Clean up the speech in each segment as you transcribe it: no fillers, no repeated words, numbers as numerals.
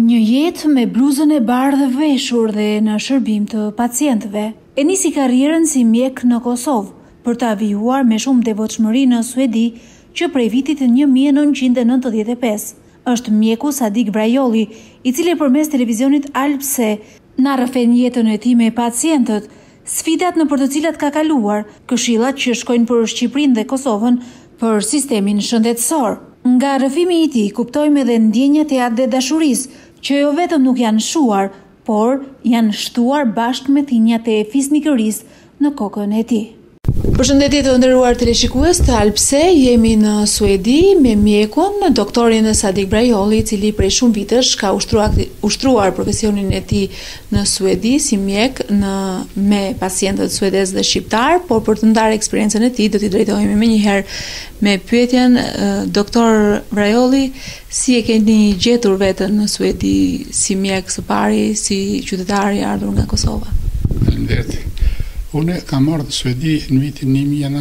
Një jetë me bluzën e bardhë veshur dhe në shërbim të pacientëve. E nisi karrierën si mjek në Kosovë, për të avijuar me shumë devotshmëri në Suedi, që prej vitit 1995 është mjeku Sadik Brajolli, i cili përmes televizionit Alpse na rrëfen jetën e tij me pacientët, sfidat në për të cilat ka kaluar, këshillat që shkojnë për Shqipërinë dhe Kosovën për sistemin shëndetësor. Nga rrëfimi i tij kuptojmë edhe ndjenjat e atë dhe dashurisë, që jo vetëm nuk janë shuar, por janë shtuar bashkë me thinjat e fisnikërisë në kokën e tij. Përshëndetje të nderuar teleshikues të Alpse, jemi në Suedi me mjekun, doktorin Sadik Brajolli, i cili prej shumë vitesh ka ushtruar profesionin e tij në Suedi si mjek me pacientët suedez dhe shqiptar, por për të ndarë eksperiencën e tij do t'i drejtohemi menjëherë me pyetjen doktor Brajolli, si e keni gjetur veten në Suedi si mjek së pari, si qytetar i ardhur nga Kosova? Faleminderit. Unë kam ardhur në Suedi në vitin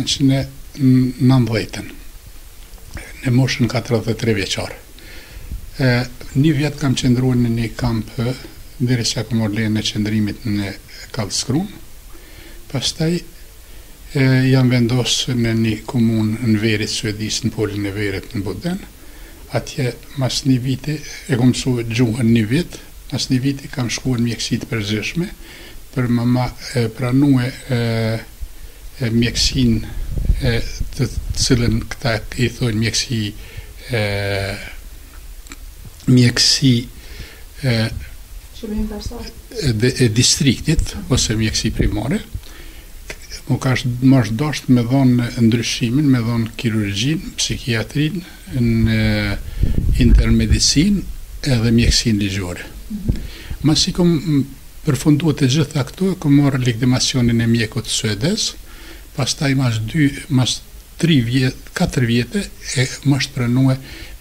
1990, në moshën 43 vjeçar. Një vjet kam qëndruar në një kamp derisa kam marrë lejen e qëndrimit në Kallskruan. Pastaj jam vendosur në një komunë në veritë Suedisë, në polin e Verit në Boden. Atje mas një viti e kam mësuar gjuhën një vit, mas një viti kam shkuar në mjeksi të përgjithshme për më pranue mjeksin të cilën këta i thonë mjeksi e distriktit ose mjeksi primare. Më ka dashur me dhonë ndryshimin, me dhonë kirurgjin, psikiatrin, në intermedicin edhe mjeksin ligjore. Masi kom përfunduar të gjitha këto, kam marrë legitimacionin e mjekut suedez, pastaj mas 4 vjete e më është pranuar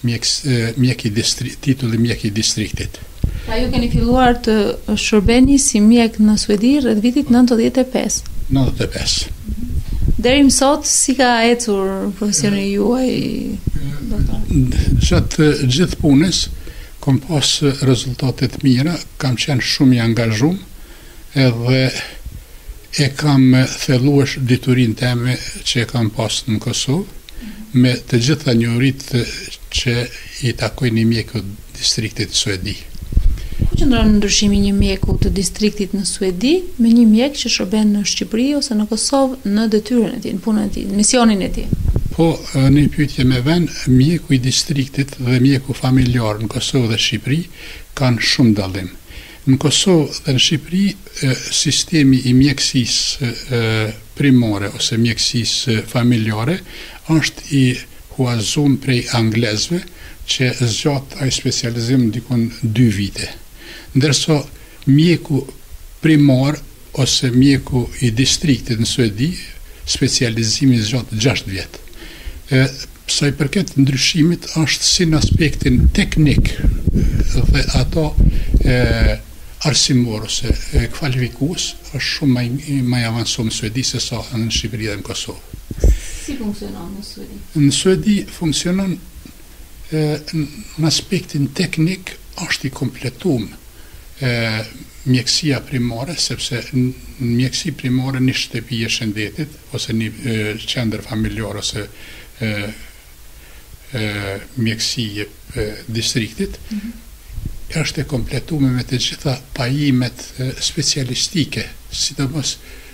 titulli mjek i distriktit. Pra ju keni filluar të shërbeni si mjek në Suedi rreth vitit 95. 95. Deri më sot si ka ecur profesioni juaj, doktor? Gjatë gjithë punës kam pas rezultate të mira, kam qenë shumë i angazhuar edhe e kam thelluar diturinë time që e kam pas në Kosovë me të gjitha njohuritë që i takojnë një mjeku të distriktit të Suedi. Ku qëndron ndryshimi një mjeku të distriktit në Suedi me një mjek që shërben në Shqipëri ose në Kosovë në detyrën e tij, në punën e tij, në misionin e tij? Po, një pyetje me vend, mjeku i distriktit dhe mjeku familjar në Kosovë dhe Shqipëri kanë shumë dallim. Në Kosovë dhe në Shqipëri, sistemi i mjekësisë primare ose mjekësisë familjare është i huazum prej anglezëve që zgjat ai specializim dikon 2 vite. Ndërsa mjeku primar ose mjeku i distriktit në Suedi, specializimi zgjat 6 vjet. Sa i përket ndryshimit është si në aspektin teknik dhe ato arsimor ose kvalifikues është shumë më avancuar në Suedi se sa në Shqipëri dhe në Kosovë. Si funksionon në Suedi? Në Suedi funksionon në aspektin teknik është i kompletuar mjekësia primare, sepse në mjekësi primare një shtëpi e shëndetit ose një qendër familjar ose mjekësi e distriktit është e kompletuar me të gjitha pajimet specialistike, sidomos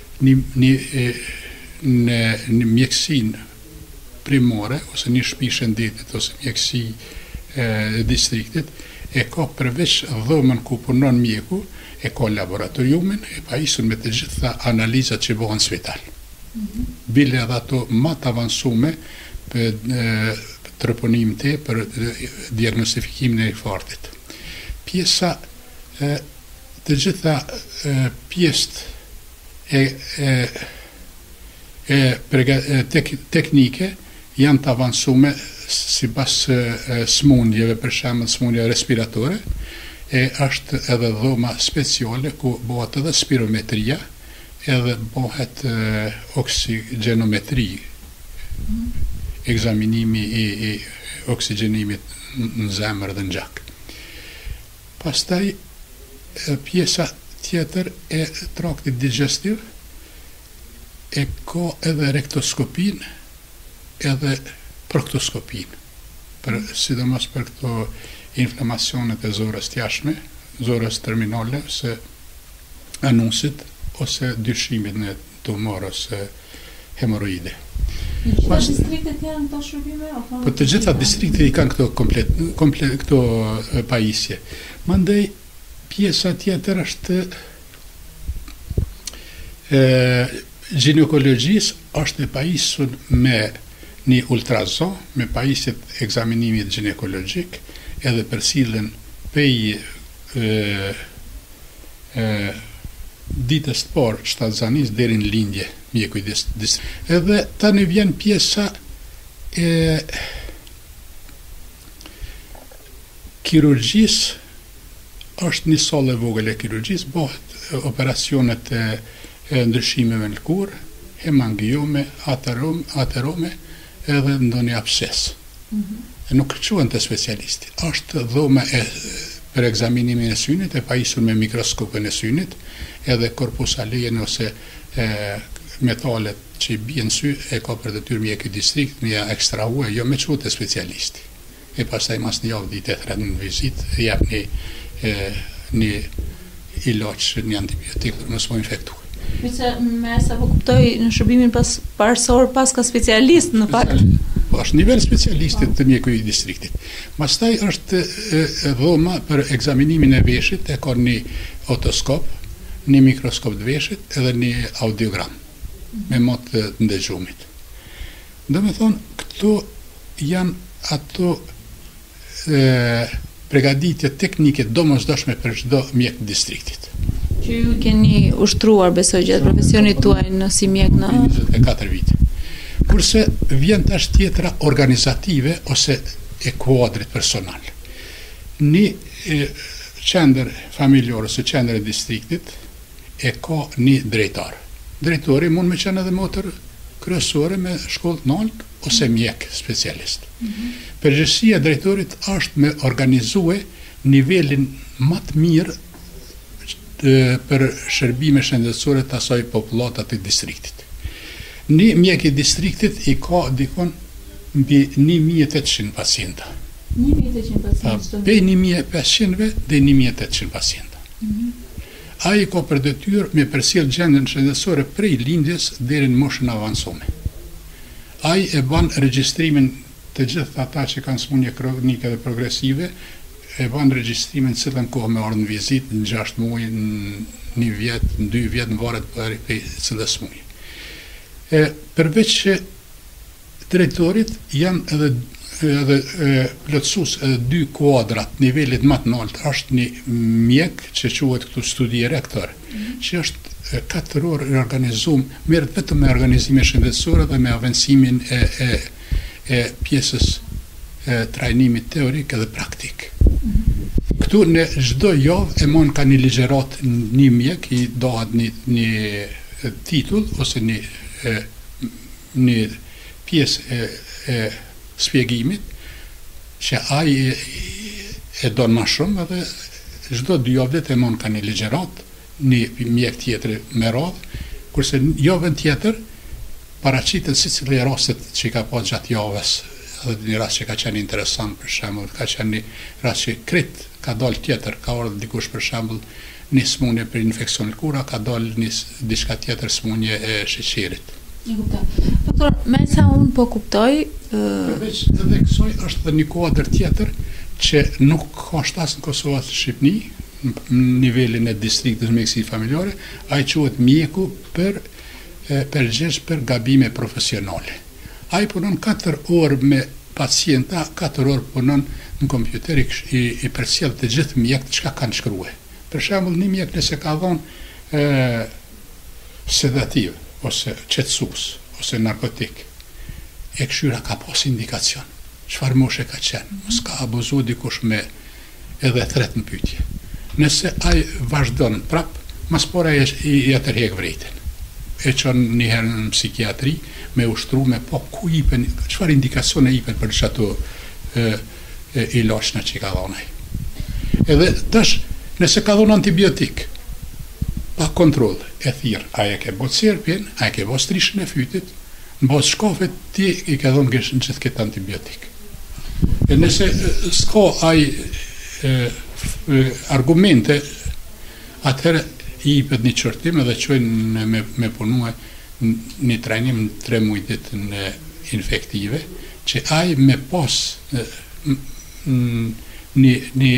në mjekësinë primare ose një shtëpi shëndetit ose mjekësi e distriktit e ka përveç dhomën ku punon mjeku, e ka laboratoriumin e pajisur me të gjitha analizat që bëhen në spital. Bile edhe ato më të avancume për treponim për diagnostifikimin e infarktit. Pjesa të gjitha pjesët teknike janë të avancume sipas smundjeve, për shembull smundje respiratore, e është edhe dhoma speciale ku bëhet edhe spirometria, edhe bëhet oksigenometri, ekzaminimi i oksigjenimit në zemër dhe në gjak. Pastaj pjesa tjetër e traktit digestiv e ka edhe rektoskopin edhe proktoskopin, sidomos për këto inflamacionet e zorës tjashme, zorës terminale, ose anusit, ose dyshimit në tumor ose hemoroide. Në gjitha distriktet janë këto shërbime? Po të gjitha distriktet i kanë këto pajisje. Mandej, pjesa tjetër është ginekologjisë, është e pajisur me një ultrazon, me pajisjet ekzaminimit ginekologjik, edhe përsillen pej ditës të parë shtatzanis deri në lindje mjeku i distriktit. Edhe tani vjen pjesa e kirurgjisë, është një sallë e vogël e kirurgjisë, bëhet operacionet e ndryshimeve në lëkurë, hemangiome, aterome, edhe ndonjë absces. Nuk quhen të specialisti. Është dhoma për ekzaminimin e synit, e pajisur me mikroskopin e synit, edhe korpus alejen ose metalet që i bien sy e ka për detyrë mjeku i distrikt me ja ekstrahue, jo me quhet të specialisti. E pastaj mas një javë ditë e thret në vizitë jep një ilaç, një antibiotik për mos u infektuar. Me sa po kuptoj, në shërbimin parësor pas ka specialist në fakt. Po është nivel specialistit të mjeku i distriktit. Pastaj është dhoma për ekzaminimin e veshit, e ka një otoskop, një mikroskop të veshit edhe një audiogram me mot të ndëgjumit. Do me thonë, këto janë ato pregaditje teknike domosdoshme për çdo mjek të distriktit. Që ju keni ushtruar, besoj, gjatë profesionit tuaj në si mjek në 24 vite. Kurse vjen tash tjetra organizative ose e kuadrit personal. Një qendër familjar ose qendër e distriktit e ka një drejtar. Drejtori mund me qenë edhe motër kryesore me shkollë të lartë ose mjek specialist. Përgjegjësia e drejtorit është me organizue nivelin më të mirë për shërbime shëndetësore të asaj popullata të distriktit. Një mjek i distriktit i ka dikon mbi 1800 pacienta. 1800 pacienta? Pej 1500-ve dhe 1800 pacienta. Ai ka për detyrë me përcjell gjendjen shëndetësore prej lindjes deri në moshën avancume. Ai e bën regjistrimin të gjithë ata që kanë smundje kronike dhe progresive, e bën regjistrimin cilën kohë me ardhë në vizitë, në 6 muaj, në 1 vjet, në 2 vjet, në varet për cilës muaj. Përveç që drejtorit janë edhe plotësues edhe 2 kuadrat nivelit më të lartë, është një mjek që quhet këtu studi rektor, që është 4 orë i organizuar, merret vetëm me organizime shëndetësore dhe me avancimin e pjesës trajnimit teorik edhe praktik. Këtu në çdo javë e mon ka një ligjërat një mjek, i dohet një titull ose një pjesë e spjegimit që ai e don më shumë, edhe çdo 2 javë e mon ka një ligjërat, një mjek tjetër me radhë, kurse javën tjetër paraqitet secili rastet që ka pas gjatë javës, edhe një rast që ka qenë interesant, për shembull, ka qenë një rast që krejt ka dalë tjetër, ka ardhur dikush për shembull një smundje për infeksion lëkura, ka dalë diçka tjetër smundje e sheqerit. E kuptoj. Doktor, me sa unë po kuptoj, përveç edhe kësaj është dhe një kuadër tjetër që nuk ka shtas në Kosovë as në Shqipëri, në nivelin e distriktit të mjekësisë familjare, ai quhet mjeku përgjegjës për gabime profesionale. Ai punon 4 orë me pacienta, 4 orë punon në kompjuter, i përcjell të gjithë mjekët çka kanë shkruar. Për shembull, një mjek nëse ka dhënë sedativ ose qetësues ose narkotik, e këshyra ka pas indikacion. Çfarë moshe ka qenë? Mos ka abuzu dikush me edhe thret në pyetje. Nëse ai vazhdon prap, mas pora i atërhek vrejten. E qënë njëherë në psikiatri, me ushtru me po ku ipen, çfarë indikacione ipen për çato ilaçna që ka dhënë ai. Edhe tash, nëse ka dhënë antibiotik, pa kontroll, e thirr, a e ke bot serpjen, a e ke bot strishën e fytit, në bot shkafet, ti i ke dhënë gjithë këtë antibiotik. E nëse s'ka ai argumente, atëherë i jepet një çortim edhe çojnë me punue një trajnim në 3 muajt në infektive, që ai me pas një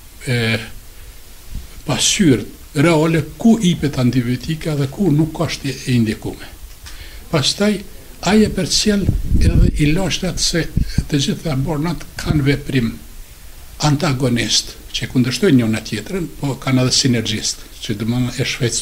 pasyrë reale ku ipet antibiotika dhe ku nuk është e indikume. Pastaj, ai e përcjell edhe ilashtat se të gjitha bornat kanë veprim antagonist, që kundërshtojnë njëna tjetrën, po kanë edhe sinergjist, që domethënë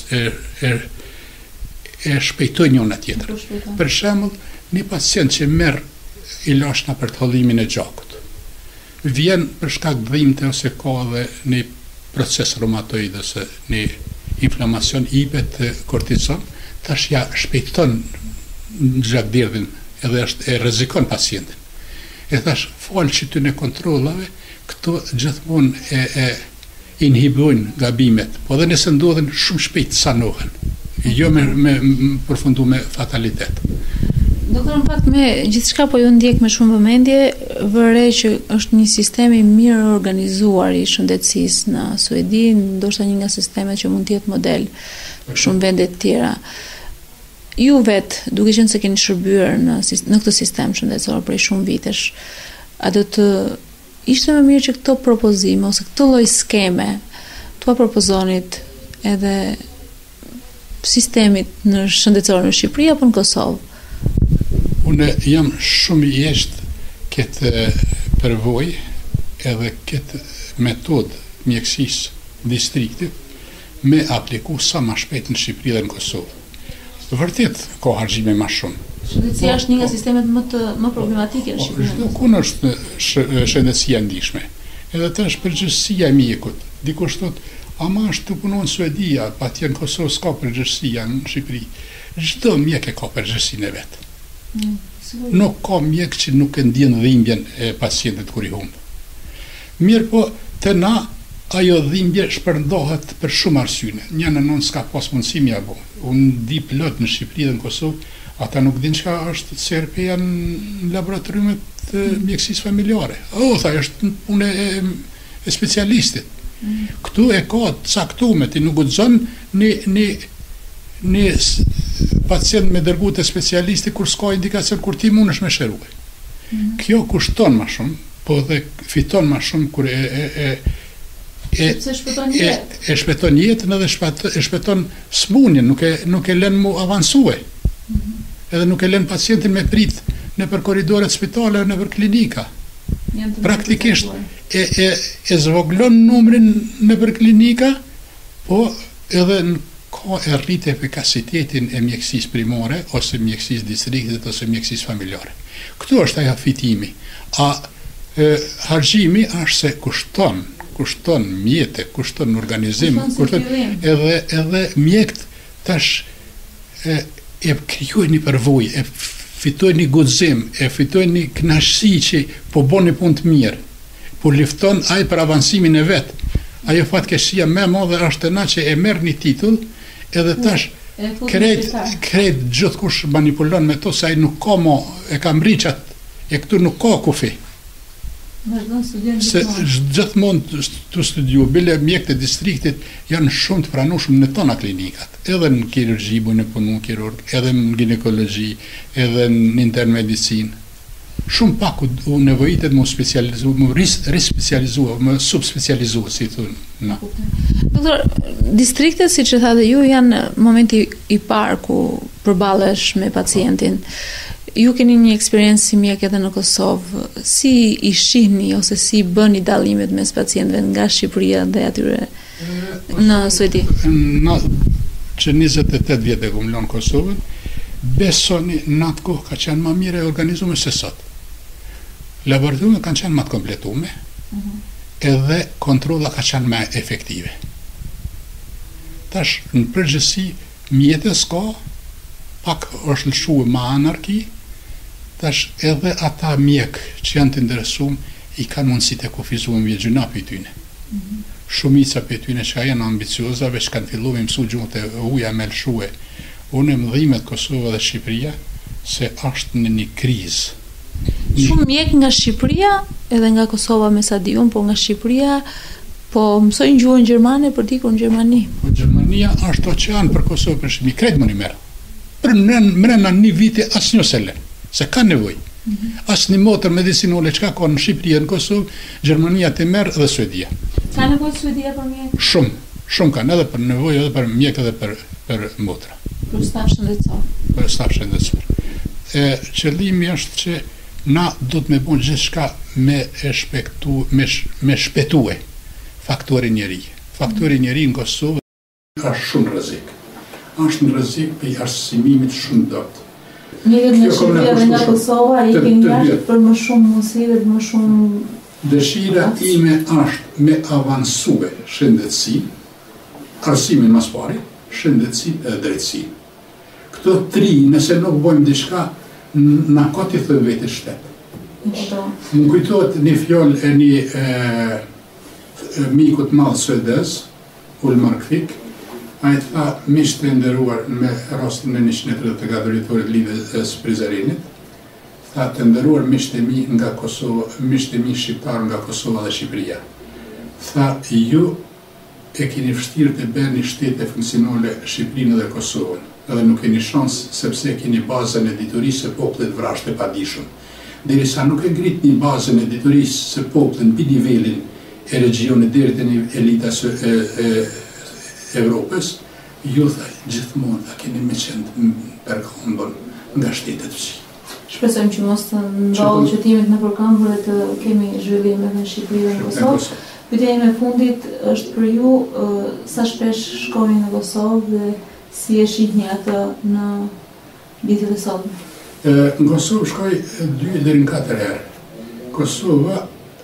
e shpejtojnë njëna tjetrën. Për shembull, një pacient që merr ilashna për të hollimin e gjakut, vjen për shkak dhimbte ose ka edhe një proces reumatoid ose një inflamacion, ipet kortizon, tash ja shpejton gjakderdhin edhe e rrezikon pacientin. E thash, falë që ty në kontrollave, këto gjithmonë e inhibojnë gabimet, po dhe nëse ndodhen shumë shpejt sanohen, jo me përfundu me fatalitet. Doktor, në fakt me gjithçka po ju ndjek me shumë vëmendje, vëre që është një sistem i mirë organizuar i shëndetësisë në Suedi, ndoshta një nga sistemet që mund të jetë model për shumë vende të tjera. Ju vetë, duke qenë se keni shërbyer në këtë sistem shëndetësor prej shumë vitesh, a do të ishte më mirë që këto propozime ose këtë lloj skeme t'ua propozonit edhe sistemit në shëndetësor në Shqipëri apo në Kosovë? Unë jam shumë i jeshtë këtë përvoj edhe këtë metodë mjekësisë distriktit me apliku sa ma shpejt në Shqipëri dhe në Kosovë. Vërtet, ka harxime ma shumë. Shëndetësia është një nga sistemet më problematike në Shqipëri. Çdo ku është shëndetësia ndihshme. Edhe të është përgjithësia e mjekut. Dikush thotë, ama është të punon në Suedia, patjetër në Kosovë s'ka përgjithësia në Shqipëri. Çdo mjek e ka përgjithësinë e vet. Nuk ka mjek që nuk e ndjen dhimbjen e pacientit kur i humb. Mirë po, të na, ajo dhimbje shpërndohet për shumë arsye. Një në non s'ka pas mundësi mja bo. Unë di plot në Shqipëri dhe në Kosovë, ata nuk din çka është CRP-ja në laboratoriumet të mjekësisë familjare. Tha, është punë e specialistit. Këtu e ka caktuar, ti nuk guxon një pacient me dërgu të specialisti kur s'ka indikacion kur ti mundesh me shëruaj. Kjo kushton ma shumë, po dhe fiton ma shumë kur e shpëton jetën edhe e shpëton smundjen, nuk e lën mu avansue. Edhe nuk e lën pacientin me prit në për korridoret spitale, në për klinika. Praktikisht e zvoglon numrin në për klinika, po edhe ka e rrit efikasitetin e mjekësisë primare, ose mjekësisë distriktit, ose mjekësisë familjare. Këtu është ajo fitimi. Harxhimi është se kushton mjete, kushton organizim, kushton edhe mjekët tash e krijojnë një përvojë, e fitojnë një guxim, e fitojnë një kënaqësi që po bën një punë të mirë, po lifton ai për avansimin e vet. Ajo fatkeqësia më e madhe është na që e merr një titull, edhe tash krejt gjithkush manipulon me to, se ai nuk ka mo, e ka mriqat, e këtu nuk ka kufi. Se gjithmonë të studiu, bile mjekët e distriktit janë shumë të pranueshëm në tona klinikat, edhe në kirurgji bujnë punu kirurg, edhe në ginekologji, edhe në intern medicinë. Shumë pak u nevojitet më specializu, më rispecializu, më subspecializu, si thunë. No. Doktor, distriktet, si që tha dhe ju, janë momenti i parë ku përballesh me pacientin. Ju keni një eksperiencë si mjek edhe në Kosovë, si i shihni ose si bëni dallimet mes pacientëve nga Shqipëria dhe atyre në Suedi? Që 28 vjetë e kumlon Kosovën, besoni në atë kohë ka qenë më mire e organizume se sot. Laboratoriumet kanë qenë më të kompletume, edhe kontrolla ka qenë më efektive. Tash, në përgjithësi, mjetës ka, pak është lëshuar më anarki, tash edhe ata mjek që janë të interesuar i kanë mundësi të kufizuar me gjuna për tyne. shumica për tyne që janë ambiciozave, që kanë fillu me mësu gjuhën e huaja me lëshue. Unë më dhimet Kosova dhe Shqipëria se është në një krizë. Shumë mjek nga Shqipëria edhe nga Kosova me sa di unë, po nga Shqipëria po mësojnë gjuhën gjermane për t'ikur në Gjermani. Po Gjermania është oqean për Kosovë për Shqipëri, krejt më një merë. Për mrena një viti asë një sele, se ka nevoj. Asë një motër medicinole që ka ka në Shqipëri e në Kosovë, Gjermania të merë dhe Suedia. Ka nevoj Suedia për mjek? Shumë kanë, edhe për nevoj, edhe për mjek, edhe për motra. Për staf shëndetësor. Për staf shëndetësor. Qëllimi është që na do të me bën gjithçka me shpetue faktori njeri. Faktori njeri në Kosovë është shumë rrezik. Është në rrezik për arsimimit shumë dot. Mjekët nga Shqipëria dhe nga Kosova i keni jashtë për më shumë mundësi dhe më shumë. Dëshira ime është me avansue shëndetësinë, arsimin mas pari, shëndetësinë e drejtësinë. Këto tri, nëse nuk bojmë diçka, na ka t'i thënë vetë shtetë. Më kujtohet një fjollë e një mikut madhë suedez, Ulmar Kvik, a i tha mishtë të ndëruar me rastin në 134 drejtorit lidhjes Prizrenit, tha të ndëruar mishtë e mi nga Kosova, mishtë e mi shqiptar nga Kosova dhe Shqipëria. Tha ju e keni vështirë të bërë një shtete funksionale Shqipërinë dhe Kosovën, edhe nuk keni shansë sepse keni bazën e diturisë së popullit vrasht e padijshëm. Derisa nuk e ngrit një bazën e diturisë së popullit mbi nivelin e regjionit deri te elitas e Evropës, ju tha gjithmonë ta keni me qenë përkëmbën nga shtetet fshi. Shpresojmë që mos të ndodhë që t'jemi në përkëmbër e të kemi zhvillime në Shqipëri dhe në Kosovë. Pyetja ime e fundit është për ju, sa shpesh shkoni në Kosovë dhe si e shihni atë në vitet e sotme? Në Kosovë shkoj 2 deri në 4 herë. Kosova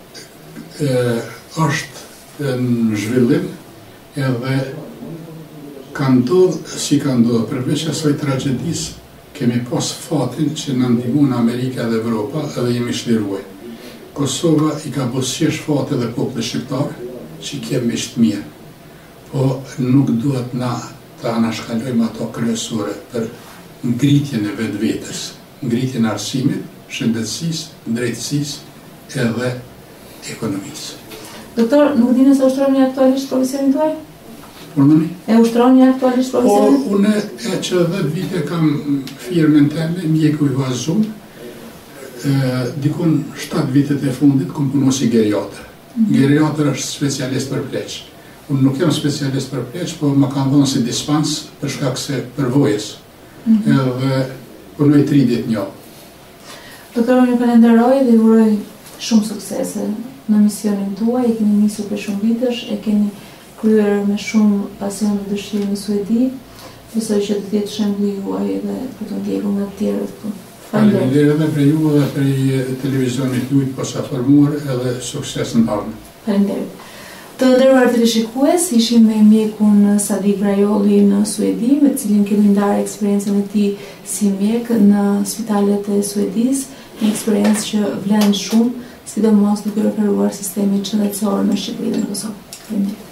është në zhvillim edhe ka ndodhë si ka ndodhë. Përveç asaj tragjedisë kemi pas fatin që në ndihmon Amerika dhe Evropa edhe jemi shliruaj. Kosova i ka bosqesh fatin dhe popullit shqiptar që kemi ishtë mirë. Po nuk duhet na ta anashkalojmë ato kryesore për ngritjen e vetvetes, ngritjen e arsimit, shëndetësisë, drejtësisë edhe ekonomisë. Doktor, nuk dini se ushtroni aktualisht profesionin tuaj? E ushtroni aktualisht profesionin? Po, une e që 10 vite kam firmën teme, mjeku i vazhum, dikun 7 vitet e fundit kom punu si geriatër. Geriatër është specialist për pleq. Unë nuk jam specialist për pleq, po më kanë dhënë si dispans për shkak se përvojës. Edhe punoj 3 ditë një. Doktor, unë ju falenderoj dhe ju uroj shumë suksese në misionin tuaj, e keni nisur për shumë vitesh, e keni kryer me shumë pasion dhe dëshirë në Suedi, besoj që të jetë shembulli juaj dhe për të ndjekur nga të tjerët këtu. Faleminderit edhe për ju dhe për televizionit juaj posa formuar edhe sukses në ardhmë. Faleminderit. Të nderuar teleshikues, ishim me mjekun Sadik Vrajolli në Suedi, me cilin kemi ndarë eksperiencën e tij si mjek në spitalet e Suedisë, një eksperiencë që vlen shumë, sidomos duke referuar sistemin shëndetësor në Shqipëri dhe në Kosovë. Faleminderit.